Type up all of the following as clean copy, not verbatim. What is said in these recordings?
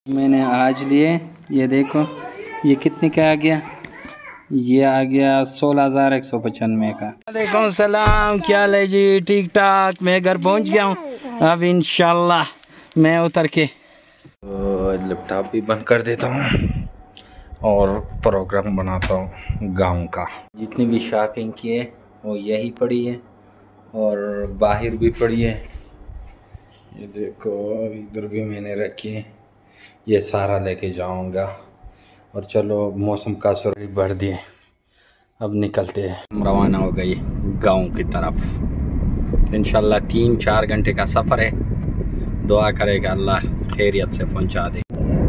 मैंने आज लिए, ये देखो ये कितने का आ गया, ये आ गया 16,195 का। वालेकुम सलाम, क्या हाल है जी? ठीक ठाक। मैं घर पहुंच गया हूँ, अब इंशाल्लाह मैं उतर के लैपटॉप भी बंद कर देता हूँ और प्रोग्राम बनाता हूँ गांव का। जितनी भी शॉपिंग की है वो यही पड़ी है और बाहर भी पड़ी है। ये देखो इधर भी मैंने रखी है, ये सारा लेके जाऊंगा। और चलो मौसम का असर बढ़ दिए, अब निकलते हैं। हम रवाना हो गए गांव की तरफ। इंशाल्लाह 3-4 घंटे का सफ़र है, दुआ करेगा अल्लाह खैरियत से पहुंचा दे।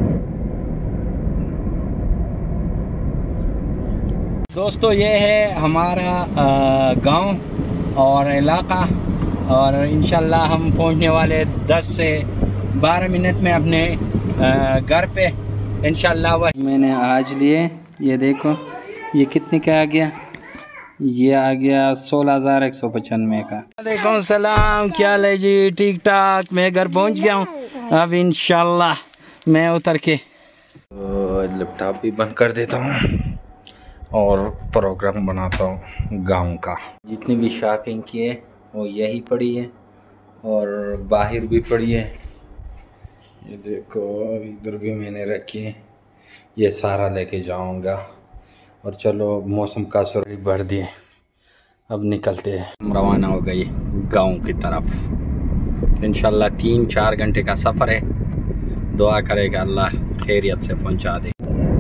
दोस्तों ये है हमारा गांव और इलाका, और इंशाल्लाह हम पहुंचने वाले 10 से 12 मिनट में अपने घर पे इंशाल्लाह। मैंने आज लिए, ये देखो ये कितने का आ गया, ये आ गया 16,195 का। वालेकुम सलाम, क्या हाल है जी? ठीक ठाक। मैं घर पहुंच गया हूँ, अब इंशाल्लाह मैं उतर के लैपटॉप भी बंद कर देता हूँ और प्रोग्राम बनाता हूँ गांव का। जितनी भी शॉपिंग की है वो यही पड़ी है और बाहर भी पड़ी है। ये देखो इधर भी मैंने रखी है, ये सारा लेके जाऊंगा। और चलो मौसम का असर बढ़ दिए, अब निकलते हैं। हम रवाना हो गए गांव की तरफ। इंशाल्लाह 3-4 घंटे का सफ़र है, दुआ करेगा अल्लाह खैरियत से पहुंचा दे।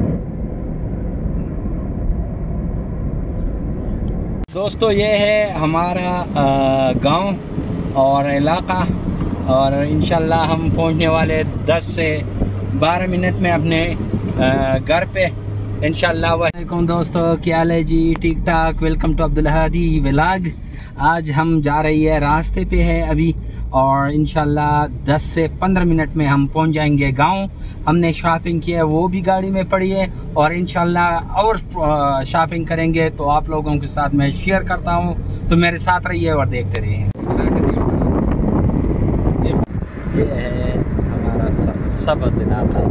दोस्तों ये है हमारा गांव और इलाका, और इंशाल्लाह हम पहुंचने वाले 10 से 12 मिनट में अपने घर पे इंशाल्लाह। वालेकुम दोस्तों, क्या हाल है जी? ठीक ठाक। Welcome to Abdul Hadi vlog. आज हम जा रही है, रास्ते पे है अभी, और इंशाल्लाह 10 से 15 मिनट में हम पहुंच जाएंगे गांव। हमने शॉपिंग की है वो भी गाड़ी में पड़ी है, और इंशाल्लाह और शॉपिंग करेंगे तो आप लोगों के साथ मैं शेयर करता हूं, तो मेरे साथ रहिए और देखते रहिए। ये है हमारा सबसे इलाका,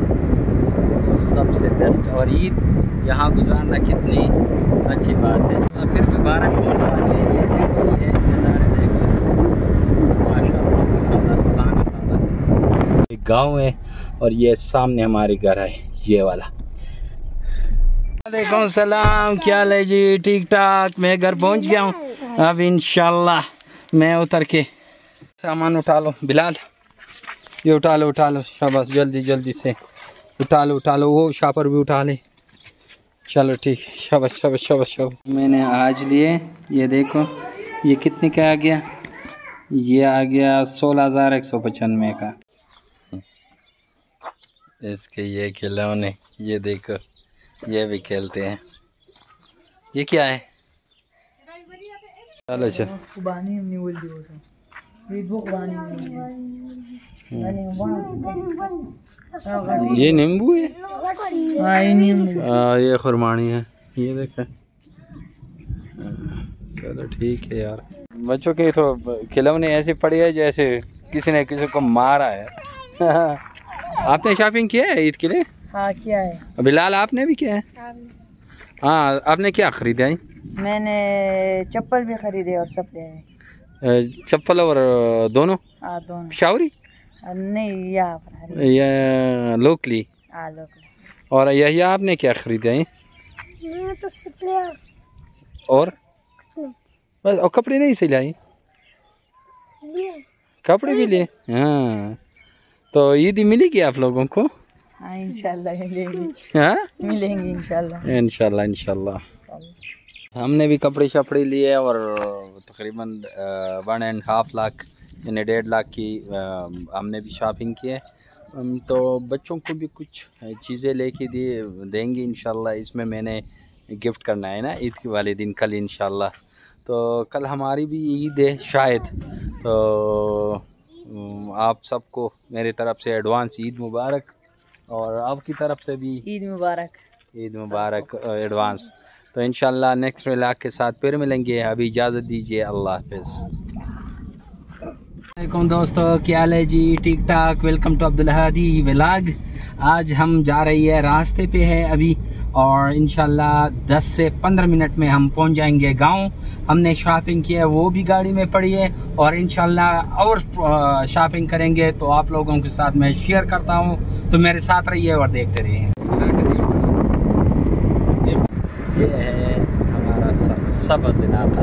सबसे बेस्ट, और ईद यहाँ गुजारना कितनी अच्छी बात है। फिर भी बारिश होने वाली है, ये देखो ये नज़ारे देखो, माशाल्लाह सुभान अल्लाह। एक गाँव है और ये सामने हमारे घर है, ये वाला। वालेकुम सलाम, क्या हाल है जी? ठीक ठाक। मैं घर पहुँच गया हूँ, अब इंशाल्लाह मैं उतर के सामान उठा लो। बिलाल ये उठा लो शाबाश, जल्दी जल्दी से उठा लो, वो शापर भी उठा ले। चलो ठीक, शाबाश। मैंने आज लिए, ये देखो ये कितने का आ गया, ये आ गया 16,195 का। इसके ये खिलौने, ये देखो ये भी खेलते हैं। ये क्या है? चलो ये नींबू है, ये खुरमानी है, ये देखा। चलो ठीक है यार, बच्चों के तो खिलौने ऐसे पड़े हैं जैसे किसी ने किसी को मारा है। आपने शॉपिंग किया है ईद के लिए? हाँ किया है। बिलाल आपने भी किया है? हाँ, आपने क्या खरीदा है? मैंने चप्पल भी खरीदे और सब ले आए। चप्पल और दोनों? हाँ दोनों। पिशावरी? नहीं यहाँ पर या लोकली? हाँ लोकली। और यही आपने क्या खरीदा है? मैं तो सिर्फ लिया और बस, और कपड़े नहीं सिलाई? कपड़े भी लिए? हाँ, तो ईद मिलेगी आप लोगों को? हाँ इंशाल्लाह मिलेंगी। हाँ मिलेंगी इंशाल्लाह। हमने भी कपड़े शपड़े लिए और तकरीबन 1.5 लाख यानी 1.5 लाख की हमने भी शॉपिंग की है। तो बच्चों को भी कुछ चीज़ें लेके देंगे इंशाल्लाह। इसमें मैंने गिफ्ट करना है ना ईद के वाले दिन, कल इंशाल्लाह। तो कल हमारी भी ईद है शायद, तो आप सबको मेरे तरफ से एडवांस ईद मुबारक, और आपकी तरफ से भी ईद मुबारक एडवांस। तो इंशाल्लाह नेक्स्ट व्लॉग के साथ फिर मिलेंगे। अभी इजाज़त दीजिए, अल्लाह हाफ़िज़। वालेकुम दोस्तों, क्या हाल है जी? ठीक ठाक। Welcome to Abdul Hadi vlog. आज हम जा रही है, रास्ते पे है अभी, और इंशाल्लाह 10 से 15 मिनट में हम पहुंच जाएंगे गांव। हमने शॉपिंग की है, वो भी गाड़ी में पड़ी है, और इंशाल्लाह और शॉपिंग करेंगे तो आप लोगों के साथ मैं शेयर करता हूं। तो मेरे साथ रहिए और देखते रहिए। ये है हमारा सबसे इलाका,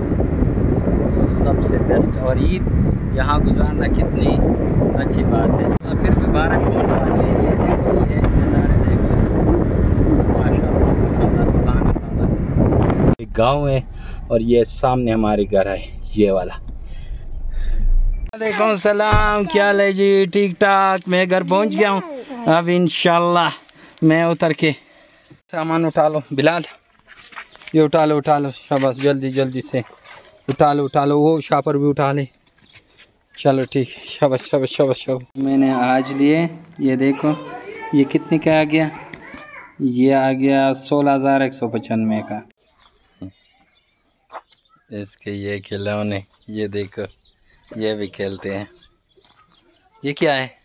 सबसे बेस्ट, और ईद यहाँ गुजारना कितनी अच्छी बात है। फिर भी बारिश होने वाली है। ये देखो, ये नज़ारे देखो, माशाल्लाह माशाल्लाह, सुभान अल्लाह। एक गाँव है और ये सामने हमारे घर है, ये वाला। वालेकुम सलाम, क्या हाल है जी? ठीक ठाक। मैं घर पहुँच गया हूँ। अब इंशाल्लाह मैं उतर के सामान उठा लो। बिलाल, ये उठा लो शाबाश, जल्दी जल्दी से उठा लो। वो शापर भी उठा ले। चलो ठीक, शाबाश शाबाश शाबाश शाबाश। मैंने आज लिए, ये देखो, ये कितने का आ गया? ये आ गया 16,195 का। इसके ये खिलौने, ये देखो, ये भी खेलते हैं। ये क्या है?